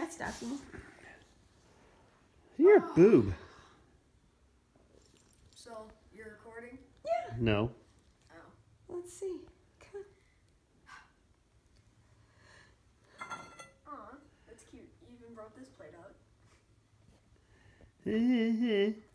stocking. You're a boob. So, you're recording? Yeah. No. Oh. Let's see. Come Aw, that's cute. You even brought this plate out. Heh heh heh.